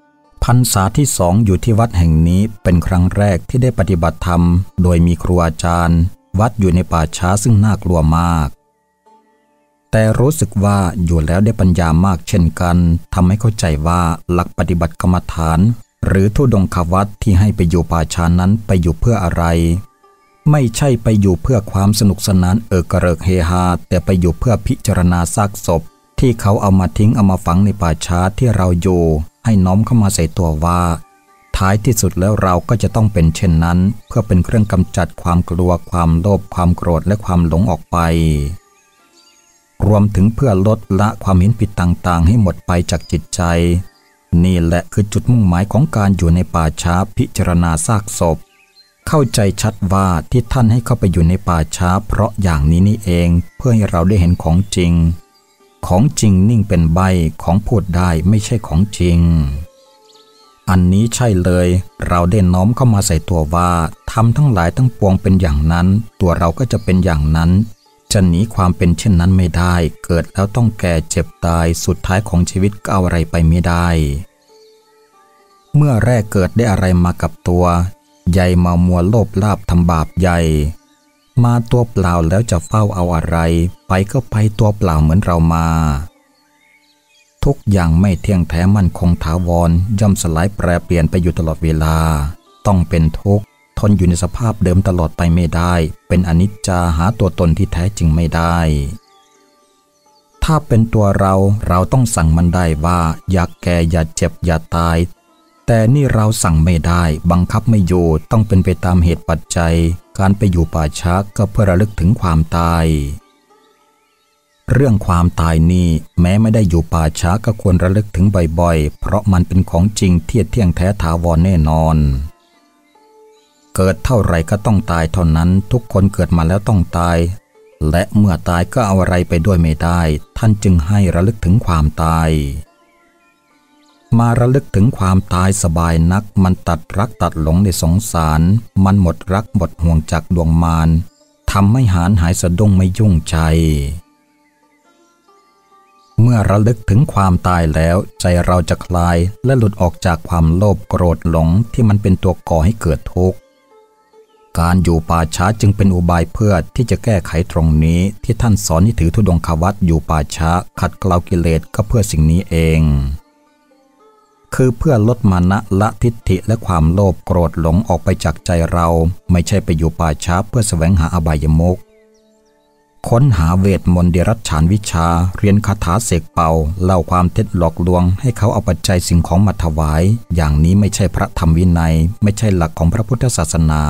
รรษาที่สองอยู่ที่วัดแห่งนี้เป็นครั้งแรกที่ได้ปฏิบัติธรรมโดยมีครูอาจารย์วัดอยู่ในป่าช้าซึ่งน่ากลัวมากแต่รู้สึกว่าอยู่แล้วได้ปัญญามากเช่นกันทำให้เข้าใจว่าหลักปฏิบัติกรรมฐานหรือธุดงควัตรที่ให้ไปอยู่ป่าช้านั้นไปอยู่เพื่ออะไรไม่ใช่ไปอยู่เพื่อความสนุกสนานเอิกกระเริกเฮฮาแต่ไปอยู่เพื่อพิจารณาซากศพที่เขาเอามาทิ้งเอามาฝังในป่าช้าที่เราอยู่ให้น้อมเข้ามาใส่ตัวว่าท้ายที่สุดแล้วเราก็จะต้องเป็นเช่นนั้นเพื่อเป็นเครื่องกำจัดความกลัวความโลภความโกรธและความหลงออกไปรวมถึงเพื่อลดละความเห็นผิดต่างๆให้หมดไปจากจิตใจนี่แหละคือจุดมุ่งหมายของการอยู่ในป่าช้าพิจารณาซากศพเข้าใจชัดว่าที่ท่านให้เข้าไปอยู่ในป่าช้าเพราะอย่างนี้นี่เองเพื่อให้เราได้เห็นของจริงของจริงนิ่งเป็นใบของพูดได้ไม่ใช่ของจริงอันนี้ใช่เลยเราได้น้อมเข้ามาใส่ตัวว่าทำทั้งหลายทั้งปวงเป็นอย่างนั้นตัวเราก็จะเป็นอย่างนั้นจะหนีความเป็นเช่นนั้นไม่ได้เกิดแล้วต้องแก่เจ็บตายสุดท้ายของชีวิตก็เอาอะไรไปไม่ได้เมื่อแรกเกิดได้อะไรมากับตัวใหญ่มามัวโลภลาภทำบาปใหญ่มาตัวเปล่าแล้วจะเฝ้าเอาอะไรไปก็ไปตัวเปล่าเหมือนเรามาทุกอย่างไม่เที่ยงแท้มั่นคงถาวรย่อมสลายแปรเปลี่ยนไปอยู่ตลอดเวลาต้องเป็นทุกข์ทนอยู่ในสภาพเดิมตลอดไปไม่ได้เป็นอนิจจาหาตัวตนที่แท้จริงไม่ได้ถ้าเป็นตัวเราเราต้องสั่งมันได้ว่าอย่าแก่อย่าเจ็บอย่าตายแต่นี่เราสั่งไม่ได้บังคับไม่อยู่ต้องเป็นไปตามเหตุปัจจัยการไปอยู่ป่าช้าก็เพื่อระลึกถึงความตายเรื่องความตายนี่แม้ไม่ได้อยู่ป่าช้าก็ควรระลึกถึงบ่อยๆเพราะมันเป็นของจริงเที่ยงเที่ยงแท้ถาวรแน่นอนเกิดเท่าไรก็ต้องตายเท่านั้นทุกคนเกิดมาแล้วต้องตายและเมื่อตายก็เอาอะไรไปด้วยไม่ได้ท่านจึงให้ระลึกถึงความตายมาระลึกถึงความตายสบายนักมันตัดรักตัดหลงในสงสารมันหมดรักหมดห่วงจากดวงมารทำให้หาญหายสะดุ้งไม่ยุ่งใจเมื่อระลึกถึงความตายแล้วใจเราจะคลายและหลุดออกจากความโลภโกรธหลงที่มันเป็นตัวก่อให้เกิดทุกข์การอยู่ป่าช้าจึงเป็นอุบายเพื่อที่จะแก้ไขตรงนี้ที่ท่านสอนให้ถือธุดงควัตรอยู่ป่าช้าขัดเกลากิเลสก็เพื่อสิ่งนี้เองคือเพื่อลดมานะละทิฏฐิและความโลภโกรธหลงออกไปจากใจเราไม่ใช่ไปอยู่ป่าช้าเพื่อแสวงหาอบายมุขค้นหาเวทมนต์เดรัจฉานวิชาเรียนคาถาเสกเป่าเล่าความเท็จหลอกลวงให้เขาเอาปัจจัยสิ่งของมาถวายอย่างนี้ไม่ใช่พระธรรมวินัยไม่ใช่หลักของพระพุทธศาสนา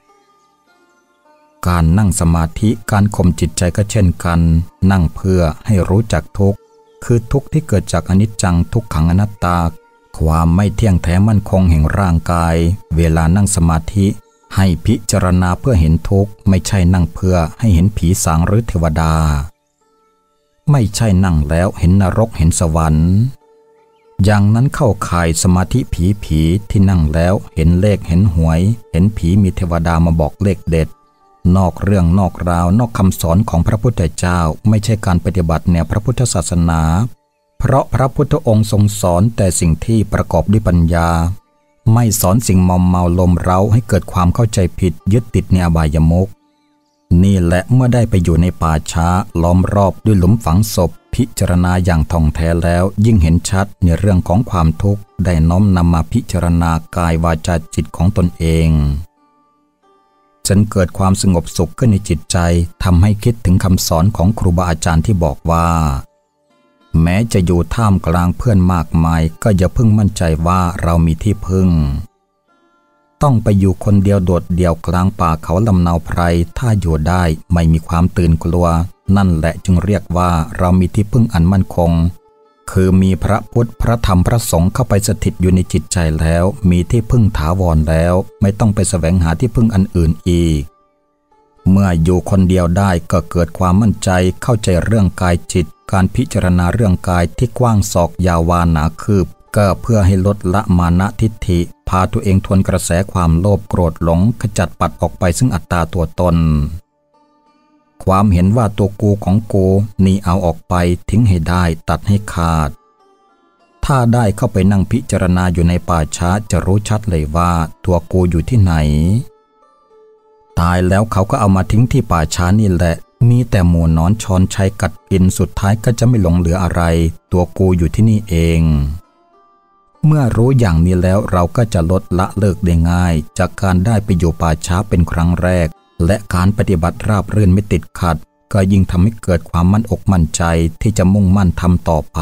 การนั่งสมาธิการข่มจิตใจก็เช่นกันนั่งเพื่อให้รู้จักทุกข์คือทุกข์ที่เกิดจากอนิจจังทุกขังอนัตตาความไม่เที่ยงแท้มั่นคงแห่งร่างกายเวลานั่งสมาธิให้พิจารณาเพื่อเห็นทุกข์ไม่ใช่นั่งเพื่อให้เห็นผีสางหรือเทวดาไม่ใช่นั่งแล้วเห็นนรกเห็นสวรรค์อย่างนั้นเข้าข่ายสมาธิผีผีที่นั่งแล้วเห็นเลขเห็นหวยเห็นผีมีเทวดามาบอกเลขเด็ดนอกเรื่องนอกราวนอกคำสอนของพระพุทธเจ้าไม่ใช่การปฏิบัติแนวพระพุทธศาสนาเพราะพระพุทธองค์ทรงสอนแต่สิ่งที่ประกอบด้วยปัญญาไม่สอนสิ่งมอมเมาลมเร้าให้เกิดความเข้าใจผิดยึดติดในอบายมุขนี่แหละเมื่อได้ไปอยู่ในป่าช้าล้อมรอบด้วยหลุมฝังศพพิจารณาอย่างท่องแท้แล้วยิ่งเห็นชัดในเรื่องของความทุกข์ได้น้อมนำมาพิจารณากายวาจาจิตของตนเองจนเกิดความสงบสุขขึ้นในจิตใจทำให้คิดถึงคำสอนของครูบาอาจารย์ที่บอกว่าแม้จะอยู่ท่ามกลางเพื่อนมากมายก็อย่าเพิ่งมั่นใจว่าเรามีที่พึ่งต้องไปอยู่คนเดียวโดดเดี่ยวกลางป่าเขาลำเนาไพรถ้าอยู่ได้ไม่มีความตื่นกลัวนั่นแหละจึงเรียกว่าเรามีที่พึ่งอันมั่นคงคือมีพระพุทธพระธรรมพระสงฆ์เข้าไปสถิตอยู่ในจิตใจแล้วมีที่พึ่งถาวรแล้วไม่ต้องไปแสวงหาที่พึ่งอันอื่นอีกเมื่ออยู่คนเดียวได้ก็เกิดความมั่นใจเข้าใจเรื่องกายจิตการพิจารณาเรื่องกายที่กว้างศอกยาววาหนาคืบก็เพื่อให้ลดละมานะทิฏฐิพาตัวเองทวนกระแสความโลภโกรธหลงขจัดปัดออกไปซึ่งอัตตาตัวตนความเห็นว่าตัวกูของกูนี่เอาออกไปทิ้งให้ได้ตัดให้ขาดถ้าถ้าได้เข้าไปนั่งพิจารณาอยู่ในป่าช้าจะรู้ชัดเลยว่าตัวกูอยู่ที่ไหนตายแล้วเขาก็เอามาทิ้งที่ป่าช้านี่แหละมีแต่หมูนอนช้อนชัยกัดกินสุดท้ายก็จะไม่หลงเหลืออะไรตัวกูอยู่ที่นี่เองเมื่อรู้อย่างนี้แล้วเราก็จะลดละเลิกได้ง่ายจากการได้ไปอยู่ป่าช้าเป็นครั้งแรกและการปฏิบัติราบรื่นไม่ติดขัดก็ยิ่งทำให้เกิดความมั่นอกมั่นใจที่จะมุ่งมั่นทำต่อไป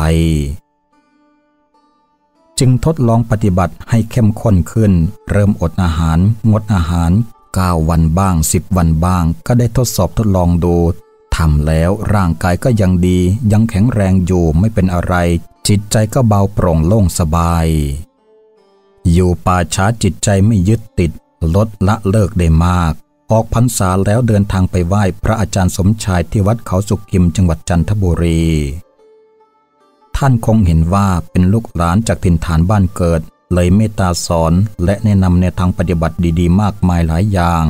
จึงทดลองปฏิบัติให้เข้มข้นขึ้นเริ่มอดอาหารงดอาหารเก้าวันบ้างสิบวันบ้างก็ได้ทดสอบทดลองดูทำแล้วร่างกายก็ยังดียังแข็งแรงอยู่ไม่เป็นอะไรจิตใจก็เบาโปร่งโล่งสบายอยู่ป่าช้าจิตใจไม่ยึดติดลดละเลิกได้มากออกพรรษาแล้วเดินทางไปไหว้พระอาจารย์สมชายที่วัดเขาสุกิมจังหวัดจันทบุรีท่านคงเห็นว่าเป็นลูกหลานจากถิ่นฐานบ้านเกิดเลยเมตตาสอนและแนะนำในทางปฏิบัติดีๆมากมายหลายอย่าง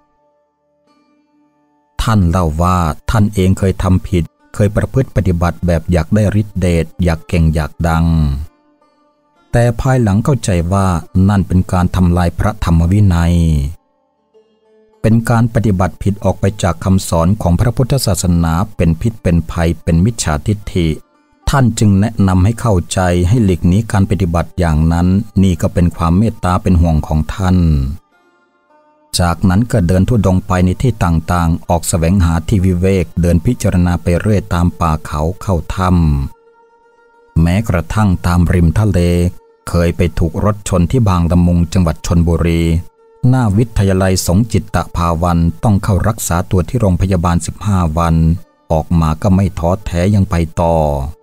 ท่านเล่าว่าท่านเองเคยทำผิดเคยประพฤติปฏิบัติแบบอยากได้ฤทธิ์เดชอยากเก่งอยากดังแต่ภายหลังเข้าใจว่านั่นเป็นการทำลายพระธรรมวินัยเป็นการปฏิบัติผิดออกไปจากคำสอนของพระพุทธศาสนาเป็นพิษเป็นภัยเป็นมิจฉาทิฏฐิท่านจึงแนะนำให้เข้าใจให้หลีกหนีการปฏิบัติอย่างนั้นนี่ก็เป็นความเมตตาเป็นห่วงของท่านจากนั้นก็เดินธุดงค์ไปในที่ต่างๆออกแสวงหาที่วิเวกเดินพิจารณาไปเรื่อยตามป่าเขาเข้าถ้ำแม้กระทั่งตามริมทะเลเคยไปถูกรถชนที่บางละมุงจังหวัดชลบุรีหน้าวิทยาลัยสงฆ์จิตตภาวันต้องเข้ารักษาตัวที่โรงพยาบาลสิบห้าวันออกมาก็ไม่ท้อแท้ยังไปต่อ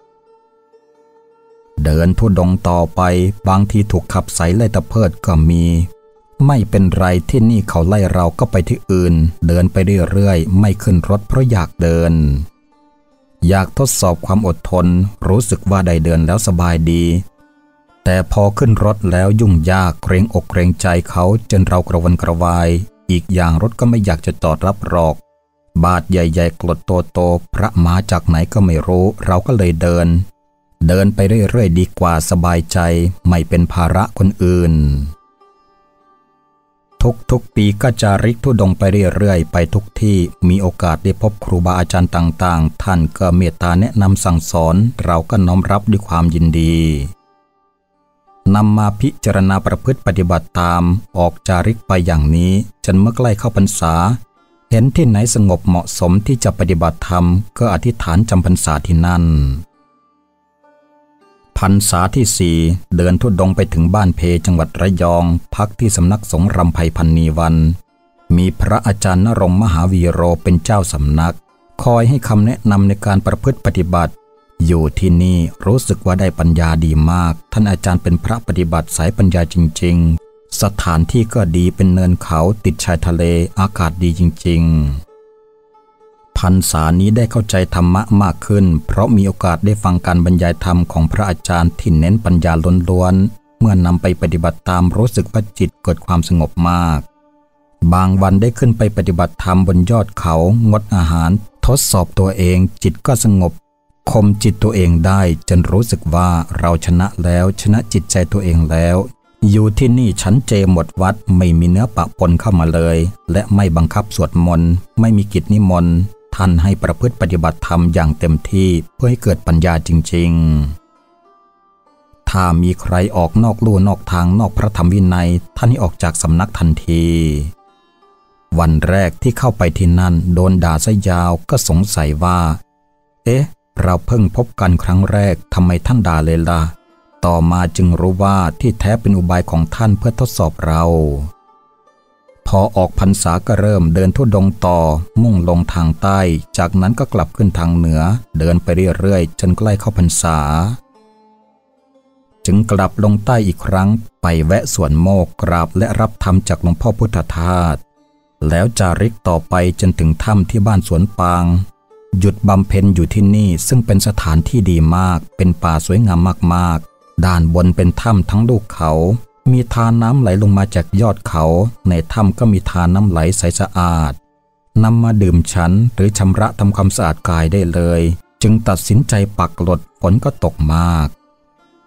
เดินธุดงค์ต่อไปบางทีถูกขับไสไล่ตะเพิดก็มีไม่เป็นไรที่นี่เขาไล่เราก็ไปที่อื่นเดินไปเรื่อยๆไม่ขึ้นรถเพราะอยากเดินอยากทดสอบความอดทนรู้สึกว่าได้เดินแล้วสบายดีแต่พอขึ้นรถแล้วยุ่งยากเกรงอกเกรงใจเขาจนเรากระวนกระวายอีกอย่างรถก็ไม่อยากจะจอดรับหรอกบาทใหญ่ๆกรดโตๆพระมาจากไหนก็ไม่รู้เราก็เลยเดินเดินไปเรื่อยๆดีกว่าสบายใจไม่เป็นภาระคนอื่นทุกๆปีก็จาริกธุดงค์ไปเรื่อยๆไปทุกที่มีโอกาสได้พบครูบาอาจารย์ต่างๆท่านก็เมตตาแนะนำสั่งสอนเราก็น้อมรับด้วยความยินดีนำมาพิจารณาประพฤติปฏิบัติตามออกจาริกไปอย่างนี้จนเมื่อใกล้เข้าพรรษาเห็นที่ไหนสงบเหมาะสมที่จะปฏิบัติธรรมก็อธิษฐานจำพรรษาที่นั่นพรรษาที่สี่เดินธุดงค์ไปถึงบ้านเพจังหวัดระยองพักที่สำนักสงฆ์รำไพพันนีวันมีพระอาจารย์ณรงค์มหาวีโรเป็นเจ้าสำนักคอยให้คำแนะนำในการประพฤติปฏิบัติอยู่ที่นี่รู้สึกว่าได้ปัญญาดีมากท่านอาจารย์เป็นพระปฏิบัติสายปัญญาจริงๆสถานที่ก็ดีเป็นเนินเขาติดชายทะเลอากาศดีจริงๆพรรษานี้ได้เข้าใจธรรมะมากขึ้นเพราะมีโอกาสได้ฟังการบรรยายธรรมของพระอาจารย์ที่เน้นปัญญาล้วนๆเมื่อนำไปปฏิบัติตามรู้สึกว่าจิตเกิดความสงบมากบางวันได้ขึ้นไปปฏิบัติธรรมบนยอดเขางดอาหารทดสอบตัวเองจิตก็สงบข่มจิตตัวเองได้จนรู้สึกว่าเราชนะแล้วชนะจิตใจตัวเองแล้วอยู่ที่นี่ฉันเจหมดวัดไม่มีเนื้อปะปนเข้ามาเลยและไม่บังคับสวดมนต์ไม่มีกิจนิมนต์ท่านให้ประพฤติปฏิบัติธรรมอย่างเต็มที่เพื่อให้เกิดปัญญาจริงๆถ้ามีใครออกนอกลู่นอกทางนอกพระธรรมวินัยท่านให้ออกจากสำนักทันทีวันแรกที่เข้าไปที่นั่นโดนด่าซะยาวก็สงสัยว่าเอ๊ะเราเพิ่งพบกันครั้งแรกทำไมท่านด่าเลยล่ะต่อมาจึงรู้ว่าที่แท้เป็นอุบายของท่านเพื่อทดสอบเราพอออกพรรษาก็เริ่มเดินธุดงค์ต่อมุ่งลงทางใต้จากนั้นก็กลับขึ้นทางเหนือเดินไปเรื่อยๆจนใกล้เข้าพรรษาจึงกลับลงใต้อีกครั้งไปแวะสวนโมกกราบและรับธรรมจากหลวงพ่อพุทธทาสแล้วจาริกต่อไปจนถึงถ้ำที่บ้านสวนปางหยุดบำเพ็ญอยู่ที่นี่ซึ่งเป็นสถานที่ดีมากเป็นป่าสวยงามมากๆด้านบนเป็นถ้ำทั้งลูกเขามีทานน้ำไหลลงมาจากยอดเขาในถ้ำก็มีทานน้ำไหลใสสะอาดนำมาดื่มฉันหรือชำระทำความสะอาดกายได้เลยจึงตัดสินใจปักหลดฝนก็ตกมาก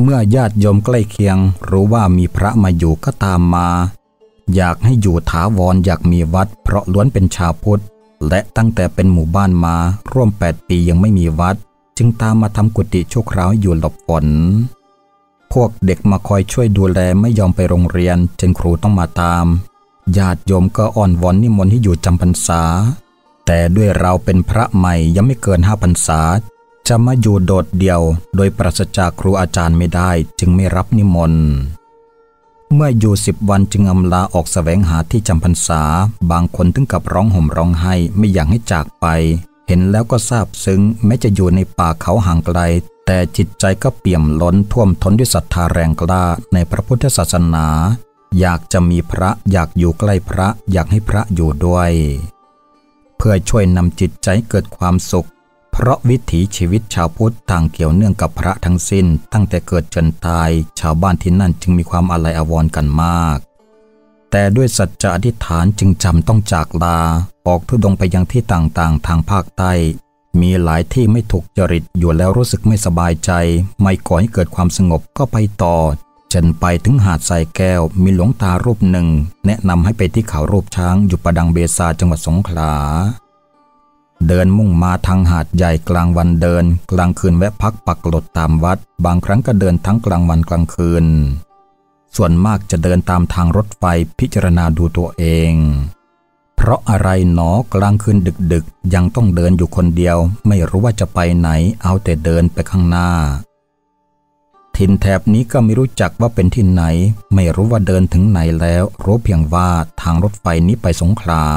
เมื่อญาติโยมใกล้เคียงรู้ว่ามีพระมาอยู่ก็ตามมาอยากให้อยู่ถาวรอยากมีวัดเพราะล้วนเป็นชาวพุทธและตั้งแต่เป็นหมู่บ้านมาร่วมแปดปียังไม่มีวัดจึงตามมาทำกุฏิชั่วคราวอยู่หลบฝนพวกเด็กมาคอยช่วยดูแลไม่ยอมไปโรงเรียนจึงครูต้องมาตามญาติโยมก็อ้อนวอนนิมนต์ให้อยู่จำพรรษาแต่ด้วยเราเป็นพระใหม่ยังไม่เกินห้าพรรษาจะมาอยู่โดดเดี่ยวโดยปราศจากครูอาจารย์ไม่ได้จึงไม่รับนิมนต์เมื่ออยู่สิบวันจึงอำลาออกแสวงหาที่จำพรรษาบางคนถึงกับร้องห่มร้องไห้ไม่อยากให้จากไปเห็นแล้วก็ซาบซึ้งแม้จะอยู่ในป่าเขาห่างไกลแต่จิตใจก็เปี่ยมล้นท่วมท้นด้วยศรัทธาแรงกล้าในพระพุทธศาสนาอยากจะมีพระอยากอยู่ใกล้พระอยากให้พระอยู่ด้วยเพื่อช่วยนำจิตใจเกิดความสุขเพราะวิถีชีวิตชาวพุทธต่างเกี่ยวเนื่องกับพระทั้งสิ้นตั้งแต่เกิดจนตายชาวบ้านที่นั่นจึงมีความอาลัยอาวรณ์กันมากแต่ด้วยสัจจะอธิษฐานจึงจำต้องจากลาออกธุดงค์ไปยังที่ต่างๆทางภาคใต้มีหลายที่ไม่ถูกจริตอยู่แล้วรู้สึกไม่สบายใจไม่ก่อให้เกิดความสงบก็ไปต่อจนไปถึงหาดทรายแก้วมีหลวงตารูปหนึ่งแนะนำให้ไปที่เขารูปช้างอยู่ประดังเบซาจังหวัดสงขลาเดินมุ่งมาทางหาดใหญ่กลางวันเดินกลางคืนแวะพักปักหลดตามวัดบางครั้งก็เดินทั้งกลางวันกลางคืนส่วนมากจะเดินตามทางรถไฟพิจารณาดูตัวเองเพราะอะไรหนอกลางคืนดึกๆยังต้องเดินอยู่คนเดียวไม่รู้ว่าจะไปไหนเอาแต่เดินไปข้างหน้าถิ่นแถบนี้ก็ไม่รู้จักว่าเป็นที่ไหนไม่รู้ว่าเดินถึงไหนแล้วรู้เพียงว่าทางรถไฟนี้ไปสงขลา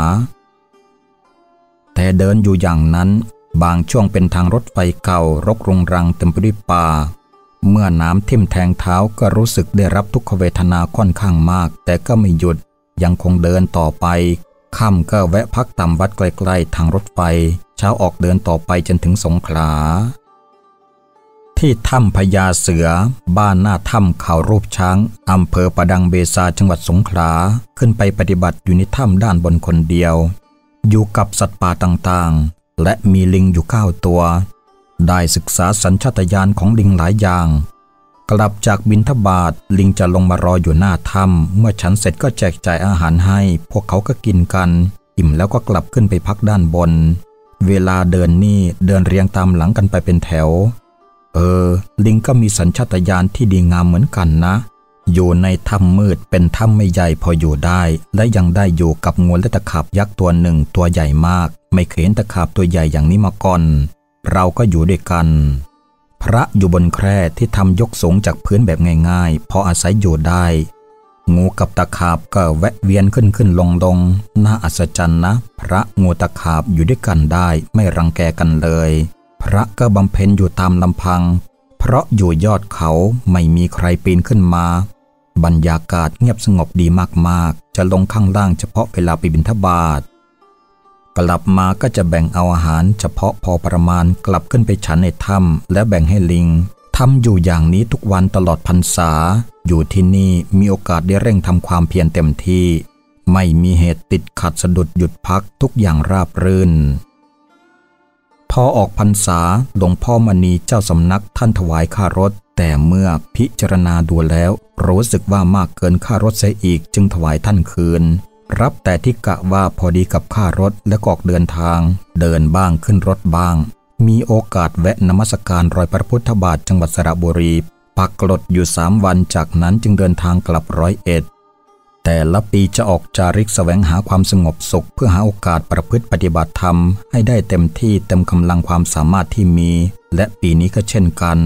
แต่เดินอยู่อย่างนั้นบางช่วงเป็นทางรถไฟเก่ารกรุงรังเต็มไปด้วยป่าเมื่อน้ำทิ่มแทงเท้าก็รู้สึกได้รับทุกขเวทนาค่อนข้างมากแต่ก็ไม่หยุดยังคงเดินต่อไปค่ำก็แวะพักตามวัดใกล้ๆทางรถไฟเช้าออกเดินต่อไปจนถึงสงขลาที่ถ้ำพญาเสือบ้านหน้าถ้ำเขารูปช้างอำเภอประดังเบซาจังหวัดสงขลาขึ้นไปปฏิบัติอยู่ในถ้ำด้านบนคนเดียวอยู่กับสัตว์ป่าต่างๆและมีลิงอยู่เก้าตัวได้ศึกษาสัญชาตญาณของลิงหลายอย่างกลับจากบิณฑบาตลิงจะลงมารออยู่หน้าถ้ำเมื่อฉันเสร็จก็แจกจ่ายอาหารให้พวกเขาก็กินกันอิ่มแล้วก็กลับขึ้นไปพักด้านบนเวลาเดินนี่เดินเรียงตามหลังกันไปเป็นแถวเออลิงก็มีสัญชาตญาณที่ดีงามเหมือนกันนะอยู่ในถ้ำมืดเป็นถ้ำไม่ใหญ่พออยู่ได้และยังได้อยู่กับงูและตะขาบยักษ์ตัวหนึ่งตัวใหญ่มากไม่เคยเห็นตะขาบตัวใหญ่อย่างนี้มาก่อนเราก็อยู่ด้วยกันพระอยู่บนแคร่ที่ทำยกสูงจากพื้นแบบง่ายๆพออาศัยอยู่ได้งูกับตะขาบก็แวะเวียนขึ้นขึ้นลงลงน่าอัศจรรย์นะพระงูตะขาบอยู่ด้วยกันได้ไม่รังแกกันเลยพระก็บำเพ็ญอยู่ตามลำพังเพราะอยู่ยอดเขาไม่มีใครปีนขึ้นมาบรรยากาศเงียบสงบดีมากๆจะลงข้างล่างเฉพาะเวลาไปบิณฑบาตกลับมาก็จะแบ่งเอาอาหารเฉพาะพอประมาณกลับขึ้นไปฉันในถ้ำและแบ่งให้ลิงทำอยู่อย่างนี้ทุกวันตลอดพรรษาอยู่ที่นี่มีโอกาสได้เร่งทำความเพียรเต็มที่ไม่มีเหตุติดขัดสะดุดหยุดพักทุกอย่างราบรื่นพอออกพรรษาหลวงพ่อมณีเจ้าสำนักท่านถวายค่ารถแต่เมื่อพิจารณาดูแล้วรู้สึกว่ามากเกินค่ารถเสียอีกจึงถวายท่านคืนรับแต่ที่กะว่าพอดีกับค่ารถและออกเดินทางเดินบ้างขึ้นรถบ้างมีโอกาสแวะนมัสการรอยพระพุทธบาทจังหวัดสระบุรีปักกลดอยู่สามวันจากนั้นจึงเดินทางกลับร้อยเอ็ดแต่ละปีจะออกจาริกแสวงหาความสงบสุขเพื่อหาโอกาสประพฤติปฏิบัติธรรมให้ได้เต็มที่เต็มกำลังความสามารถที่มีและปีนี้ก็เช่นกัน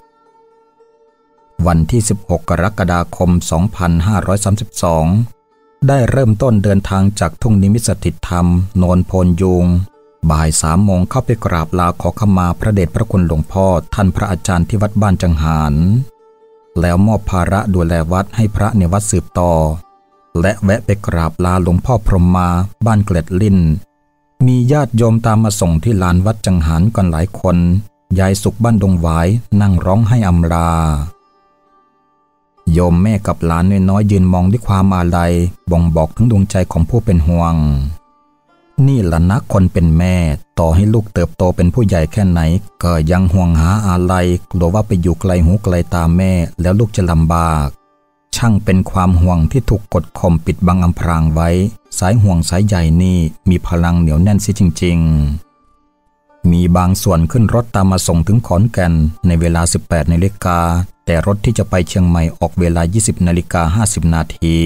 วันที่สิบหกกรกฎาคมสองพันห้าร้อยสามสิบสองได้เริ่มต้นเดินทางจากทุ่งนิมิตสถิตธรรมโนนโพนยุงบ่ายสามโมงเข้าไปกราบลาขอขมาพระเดชพระคุณหลวงพ่อท่านพระอาจารย์ที่วัดบ้านจังหารแล้วมอบภาระดูแลวัดให้พระในวัดสืบต่อและแวะไปกราบลาหลวงพ่อพรหมมาบ้านเกล็ดลิ้นมีญาติโยมตามมาส่งที่ลานวัดจังหารกันหลายคนยายสุขบ้านดงหวายนั่งร้องไห้อำลาโยมแม่กับหลานน้อยๆยืนมองด้วยความอาลัยบ่งบอกถึงดวงใจของผู้เป็นห่วงนี่ล่ะนะคนเป็นแม่ต่อให้ลูกเติบโตเป็นผู้ใหญ่แค่ไหนก็ยังห่วงหาอะไรกลัวว่าไปอยู่ไกลหูไกลตาแม่แล้วลูกจะลำบากช่างเป็นความห่วงที่ถูกกดข่มปิดบังอำพรางไว้สายห่วงสายใหญ่นี่มีพลังเหนียวแน่นสิจริงๆมีบางส่วนขึ้นรถตามมาส่งถึงขอนแก่นในเวลาสิบแปดนาฬิกาแต่รถที่จะไปเชียงใหม่ออกเวลายี่สิบนาฬิกาห้าสิบนาที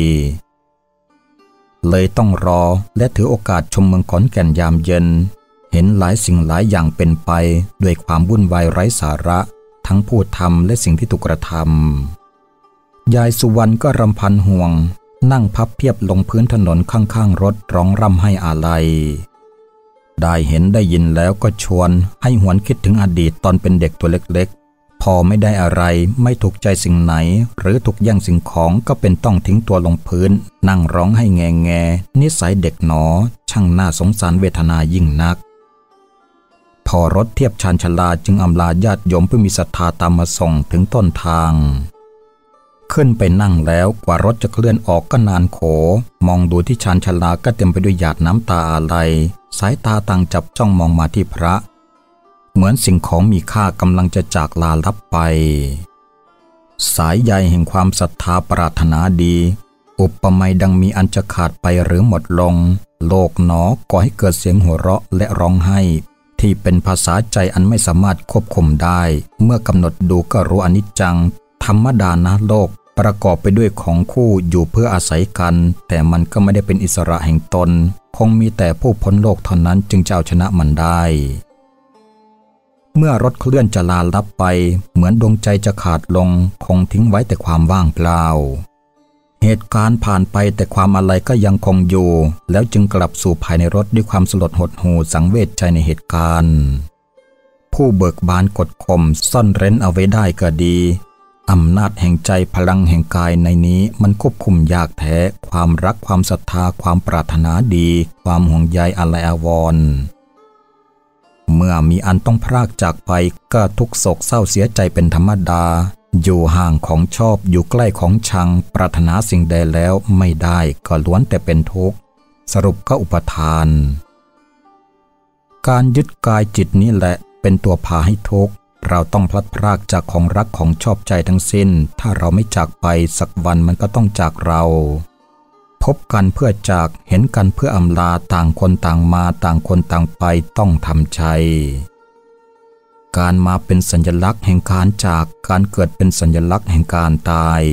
เลยต้องรอและถือโอกาสชมเมืองขอนแก่นยามเย็นเห็นหลายสิ่งหลายอย่างเป็นไปด้วยความวุ่นวายไร้สาระทั้งผู้ทำและสิ่งที่ถูกกระทำยายสุวรรณก็รำพันห่วงนั่งพับเพียบลงพื้นถนนข้างๆรถร้องร่ำให้อาลัยได้เห็นได้ยินแล้วก็ชวนให้หวนคิดถึงอดีตตอนเป็นเด็กตัวเล็กๆพอไม่ได้อะไรไม่ถูกใจสิ่งไหนหรือถูกแย่งสิ่งของก็เป็นต้องทิ้งตัวลงพื้นนั่งร้องให้แงแงนิสัยเด็กหนอช่างน่าสงสารเวทนายิ่งนักพอรถเทียบชานชลาจึงอำลาญาติโยมผู้มีศรัทธาตามมาส่งถึงต้นทางขึ้นไปนั่งแล้วกว่ารถจะเคลื่อนออกก็นานโขมองดูที่ชานชลาก็เต็มไปด้วยหยาดน้ำตาอาลัยสายตาต่างจับจ้องมองมาที่พระเหมือนสิ่งของมีค่ากำลังจะจากลาลับไปสายใยแห่งความศรัทธาปรารถนาดีอุปมาดังมีอันจะขาดไปหรือหมดลงโลกหนอก่อให้เกิดเสียงหัวเราะและร้องไห้ที่เป็นภาษาใจอันไม่สามารถควบคุมได้เมื่อกำหนดดูก็รู้อนิจจังธรรมดานะโลกประกอบไปด้วยของคู่อยู่เพื่ออาศัยกันแต่มันก็ไม่ได้เป็นอิสระแห่งตนคงมีแต่ผู้พ้นโลกเท่านั้นจึงจะเอาชนะมันได้เมื่อรถเคลื่อนจะลาลับไปเหมือนดวงใจจะขาดลงคงทิ้งไว้แต่ความว่างเปล่าเหตุการณ์ผ่านไปแต่ความอะไรก็ยังคงอยู่แล้วจึงกลับสู่ภายในรถด้วยความสลดหดหู่สังเวชใจในเหตุการณ์ผู้เบิกบานกดข่มซ่อนเร้นเอาไว้ได้ก็ดีอำนาจแห่งใจพลังแห่งกายในนี้มันควบคุมยากแท้ความรักความศรัทธาความปรารถนาดีความห่วงใยอะไรอาวรณ์เมื่อมีอันต้องพรากจากไปก็ทุกโศกเศร้าเสียใจเป็นธรรมดาอยู่ห่างของชอบอยู่ใกล้ของชังปรารถนาสิ่งใดแล้วไม่ได้ก็ล้วนแต่เป็นทุกข์สรุปก็อุปทานการยึดกายจิตนี้แหละเป็นตัวพาให้ทุกข์เราต้องพลัดพรากจากของรักของชอบใจทั้งสิ้นถ้าเราไม่จากไปสักวันมันก็ต้องจากเราพบกันเพื่อจากเห็นกันเพื่ออำลาต่างคนต่างมาต่างคนต่างไปต้องทำใจการมาเป็นสัญลักษณ์แห่งการจากการเกิดเป็นสัญลักษณ์แห่งการตาย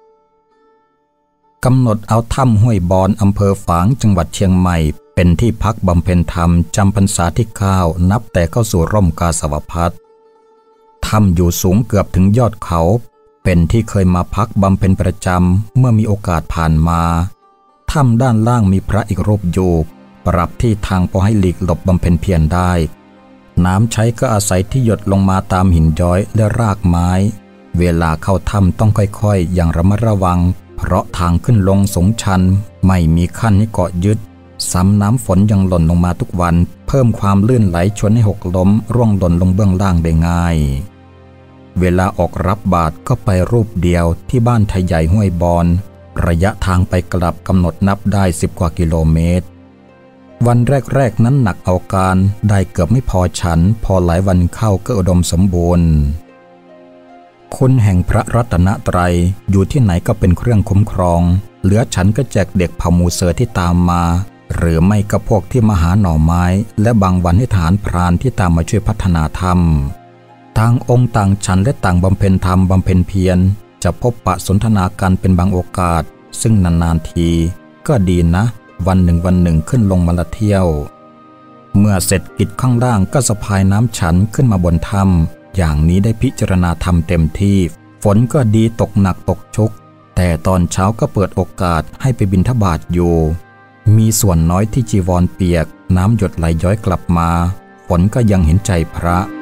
กำหนดเอาถ้ำห้วยบอนอำเภอฝางจังหวัดเชียงใหม่เป็นที่พักบำเพ็ญธรรมจำพรรษาที่เก้านับแต่เข้าสู่ร่มกาสาวพัสถ้ำอยู่สูงเกือบถึงยอดเขาเป็นที่เคยมาพักบำเพ็ญประจำเมื่อมีโอกาสผ่านมาถ้ำด้านล่างมีพระอีกรูปอยู่ปรับที่ทางพอให้หลีกหลบบำเพ็ญเพียรได้น้ำใช้ก็อาศัยที่หยดลงมาตามหินย้อยและรากไม้เวลาเข้าถ้ำต้องค่อยๆอย่างระมัดระวังเพราะทางขึ้นลงสูงชันไม่มีขั้นให้เกาะยึดซ้ำน้ำฝนยังหล่นลงมาทุกวันเพิ่มความลื่นไหลชวนให้หกล้มร่วงหล่นลงเบื้องล่างได้ง่ายเวลาออกรับบาตรก็ไปรูปเดียวที่บ้านไทยใหญ่ห้วยบอนระยะทางไปกลับกำหนดนับได้สิบกว่ากิโลเมตรวันแรกๆนั้นหนักเอาการได้เกือบไม่พอฉันพอหลายวันเข้าก็อุดมสมบูรณ์คุณแห่งพระรัตนตรัยอยู่ที่ไหนก็เป็นเครื่องคุ้มครองเหลือฉันก็แจกเด็กเผ่ามูเซอร์ที่ตามมาหรือไม่ก็พวกที่มาหาหน่อไม้และบางวันให้ฐานพรานที่ตามมาช่วยพัฒนาธรรมต่างองค์ต่างฉันและต่างบำเพ็ญธรรมบำเพ็ญเพียรจะพบปะสนทนากันเป็นบางโอกาสซึ่งนานๆทีก็ดีนะวันหนึ่งวันหนึ่งขึ้นลงมาละเที่ยวเมื่อเสร็จกิจข้างล่างก็สะพายน้ำฉันขึ้นมาบนถ้ำอย่างนี้ได้พิจารณาธรรมเต็มที่ฝนก็ดีตกหนักตกชุกแต่ตอนเช้าก็เปิดโอกาสให้ไปบิณฑบาตอยู่มีส่วนน้อยที่จีวรเปียกน้ำหยดไหลย้อยกลับมาฝนก็ยังเห็นใจพระ